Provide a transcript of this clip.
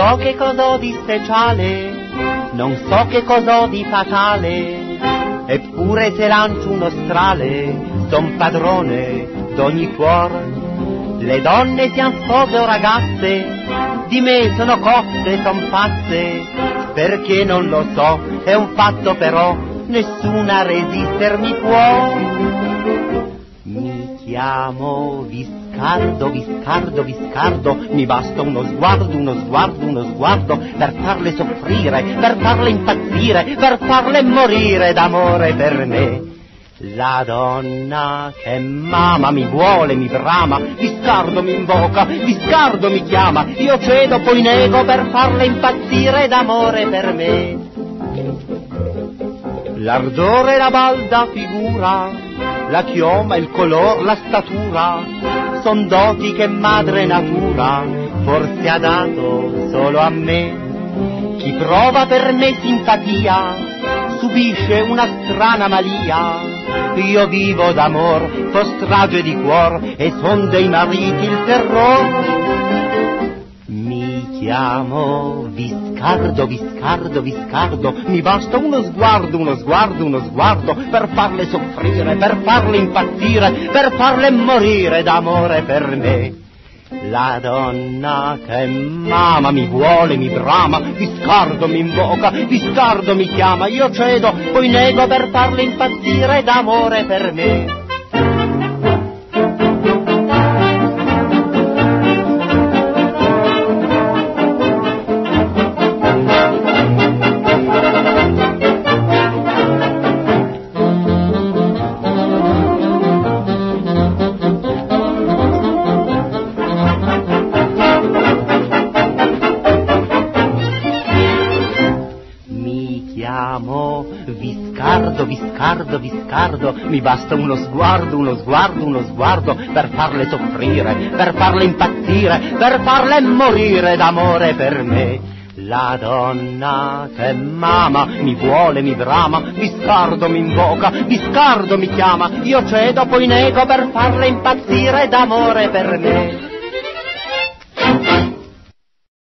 so che cos'ho di speciale, non so che cos'ho di fatale, eppure se lancio uno strale, son padrone d'ogni cuore. Le donne sian spose o ragazze, di me sono cotte, son pazze, perché non lo so, è un fatto però, nessuna resistermi può. Mi chiamo Viscardo, Viscardo, Viscardo, mi basta uno sguardo, uno sguardo, uno sguardo, per farle soffrire, per farle impazzire, per farle morire d'amore per me. La donna che m'ama, mi vuole, mi brama, Viscardo mi invoca, Viscardo mi chiama, io cedo poi nego per farle impazzire d'amore per me. L'ardore, la balda figura, la chioma, il color, la statura, son doti che madre natura forse ha dato solo a me. Chi prova per me simpatia subisce una strana malia, io vivo d'amor, fo strage di cuor e son dei mariti il terror. Mi chiamo Viscardo, Viscardo, Viscardo, mi basta uno sguardo, uno sguardo, uno sguardo, per farle soffrire, per farle impazzire, per farle morire d'amore per me. La donna che m'ama, mi vuole, mi brama, Viscardo mi invoca, Viscardo mi chiama, io cedo, poi nego per farle impazzire d'amore per me. Viscardo, Viscardo, Viscardo, mi basta uno sguardo, uno sguardo, uno sguardo, per farle soffrire, per farle impazzire, per farle morire d'amore per me. La donna che m'ama, mi vuole, mi brama, Viscardo mi invoca, Viscardo mi chiama, io cedo poi nego per farle impazzire d'amore per me.